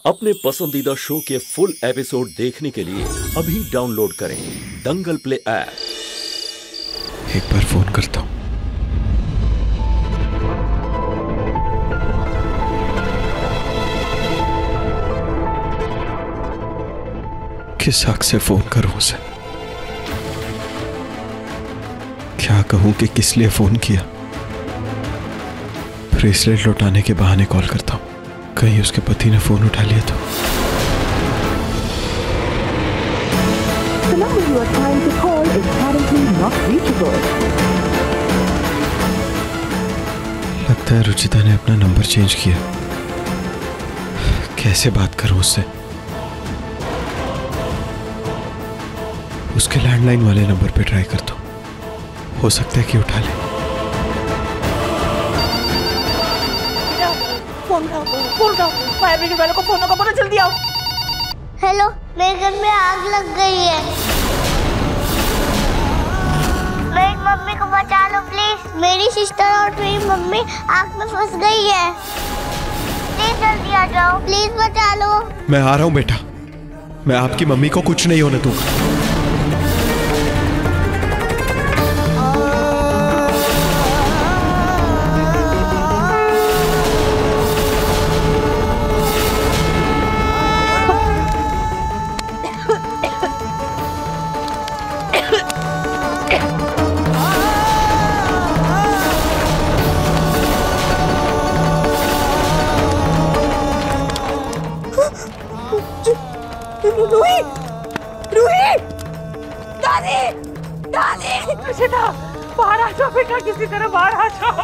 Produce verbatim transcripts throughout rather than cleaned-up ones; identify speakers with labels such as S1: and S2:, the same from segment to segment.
S1: अपने पसंदीदा शो के फुल एपिसोड देखने के लिए अभी डाउनलोड करें दंगल प्ले ऐप।
S2: एक बार फोन करता हूं। किस हक से फोन करूं उसे? क्या कहूं कि किस लिए फोन किया? ब्रेसलेट लौटाने के बहाने कॉल करता हूं, कहीं उसके पति ने फोन उठा लिया तो। लगता है रुचिता ने अपना नंबर चेंज किया। कैसे बात करूं उससे? उसके लैंडलाइन वाले नंबर पे ट्राई करता हूं, हो सकता है कि उठा ले।
S3: फोन उठाओ, फोन उठाओ, फायर ब्रिगेड वालों को फोन होगा, बोलो जल्दी आओ।
S4: हेलो, मेरे घर में आग लग गई है। मेरी मम्मी को बचा लो प्लीज। मेरी सिस्टर और मेरी मम्मी आग में फंस गई है। प्लीज जल्दी आ जाओ, प्लीज बचा लो।
S2: मैं आ रहा हूं बेटा, मैं आपकी मम्मी को कुछ नहीं होने दूंगा।
S3: रूही, रूही, दादी, दादी, बेटा, बाहर आ जाओ बेटा, किसी तरह बाहर आ जाओ।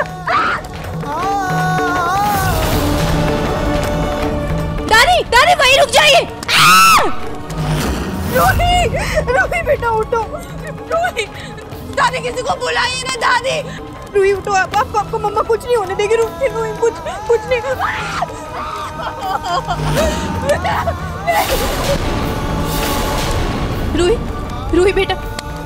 S3: दादी, दादी वहीं रुक जाइए। रूही, रूही बेटा उठो, रूही, दादी किसी को बुलाइए ना दादी। रूही उठो, आप, आप, आपको मम्मा कुछ नहीं होने देगी। रूही, रूही कुछ कुछ नहीं। रूही, रूही बेटा,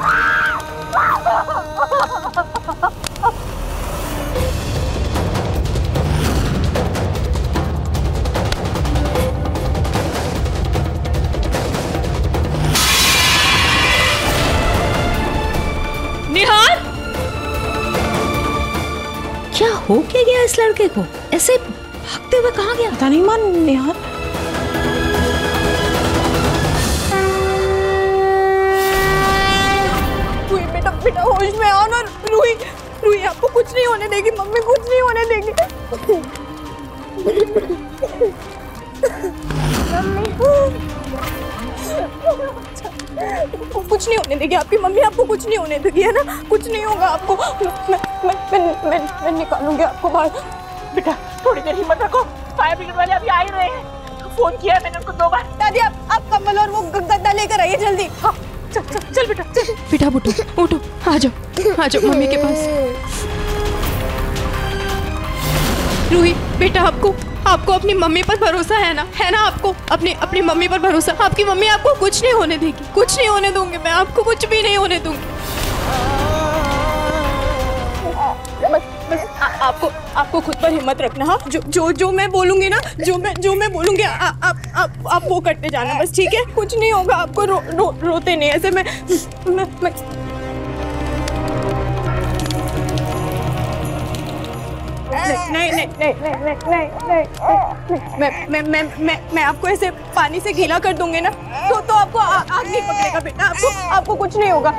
S3: निहार,
S5: क्या हो क्या गया इस लड़के को? ऐसे भागते हुए कहाँ गया?
S3: पता नहीं मान निहार। बेटा बेटा होश में आओ ना। रूही, रूही आपको कुछ नहीं होने देगी, मम्मी कुछ नहीं होने देगी। कुछ नहीं होने देगी आपकी मम्मी, आपको कुछ नहीं होने देगी, है ना? कुछ नहीं होगा आपको। मैं मैं मैं मैं, मैं निकालूंगी आपको बाहर। बेटा थोड़ी देर हिम्मत रखो, फायर ब्रिगेड वाले अभी आ ही रहे हैं। फोन किया है मैंने उनको दो बार। दादी आप आप कम्बल और वो गद्दा लेकर आइए जल्दी। हाँ चल चल चल बेटा चल।
S5: बेटा उठो उठो, आ जाओ आ जाओ मम्मी के पास। रूही बेटा, आपको आपको अपनी मम्मी पर भरोसा है ना? है ना आपको अपनी अपनी मम्मी पर भरोसा? आपकी मम्मी आपको कुछ नहीं होने देगी, कुछ नहीं होने दूंगी मैं, आपको कुछ भी नहीं होने दूंगी। बस बस आ, आपको आपको खुद पर हिम्मत रखना। हाँ, जो जो जो मैं बोलूंगी ना, जो मैं जो मैं बोलूंगी आ, आ, आप आप आप वो करते जाना बस, ठीक है? कुछ नहीं होगा आपको। रो, रो, रोते नहीं ऐसे। मैं मैं, मैं नहीं नहीं नहीं नहीं नहीं नहीं नहीं मैं मैं मैं मैं मैं आपको ऐसे पानी से गीला कर दूंगी ना तो तो आपको आग नहीं पकड़ेगा बेटा। आपको आपको कुछ नहीं होगा।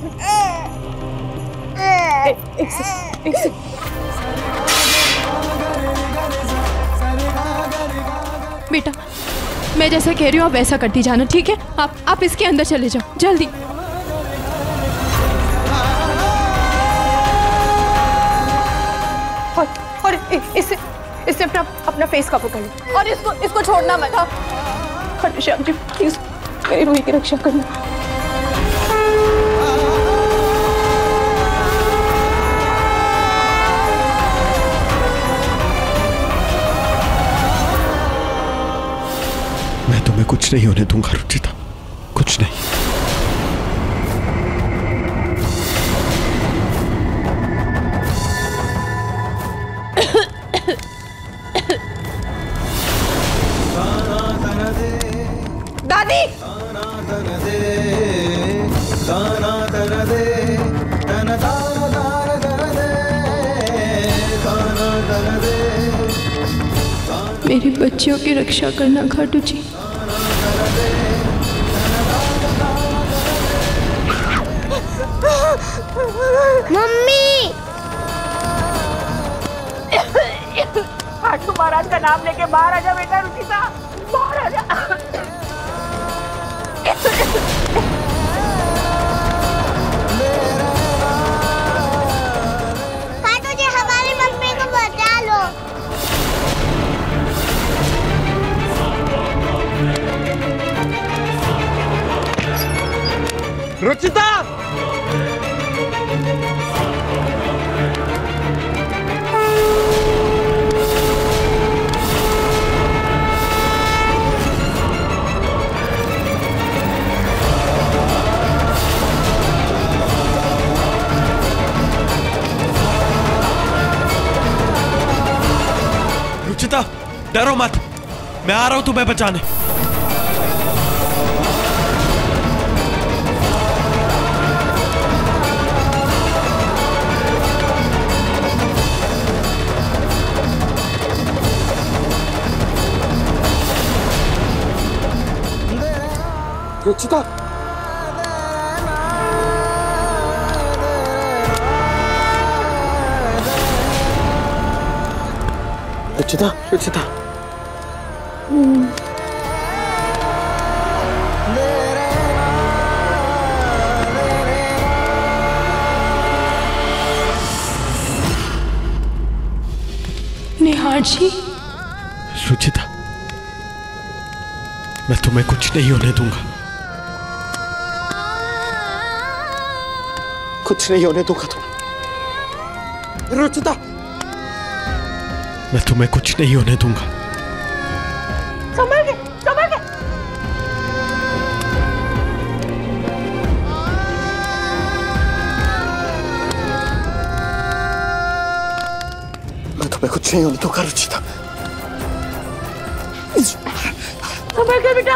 S5: एक सेकंड एक सेकंड बेटा, मैं जैसा कह रही हूँ आप वैसा करती जाना, ठीक है? आप आप इसके अंदर चले जाओ जल्दी। और और इससे इससे अपना अपना फेस कवर कर लो और इसको इसको छोड़ना मत। हाँ श्याम जी प्लीज मेरी रूही की रक्षा करना।
S2: मैं तुम्हें कुछ नहीं होने दूंगा रुचिता, कुछ नहीं।
S5: मेरी बच्चियों की रक्षा करना घाटू जी।
S4: मम्मी
S3: घाटू महाराज का नाम लेके बाहर आजा बेटा। रुचिता बाहर आजा।
S4: घाटू जी हमारी मम्मी को बचा लो।
S6: रुचिता
S2: रुचिता डरो मत, मैं आ रहा हूं तुम्हें बचाने।
S6: रुचिता रुचिता रुचिता
S5: निहार जी।
S2: रुचिता मैं तुम्हें कुछ नहीं होने दूंगा,
S6: कुछ नहीं होने दूंगा तुम। रुचिता
S2: मैं तुम्हें कुछ नहीं होने दूंगा।
S3: संभल के संभल के।
S6: मैं तुम्हें कुछ नहीं होने दूंगा रुचिता।
S3: संभल के बेटा।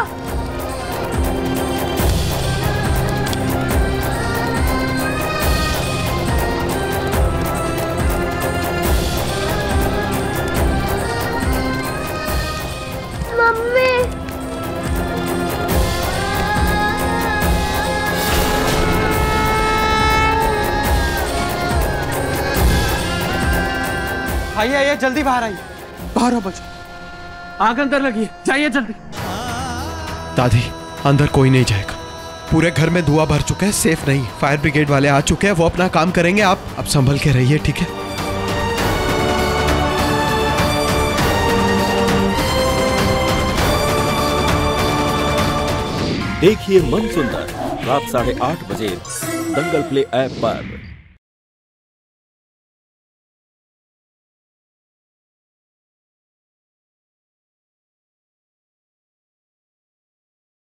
S4: मम्मी
S6: आइए आइए जल्दी बाहर आइए। बाहर आओ बच्चों, आग अंदर लगी है, जाइए जल्दी।
S2: दादी अंदर कोई नहीं जाएगा, पूरे घर में धुआं भर चुका है, सेफ नहीं। फायर ब्रिगेड वाले आ चुके हैं, वो अपना काम करेंगे। आप अब संभल के रहिए, ठीक है?
S1: देखिए मन सुंदर रात साढ़े आठ बजे दंगल प्ले ऐप पर।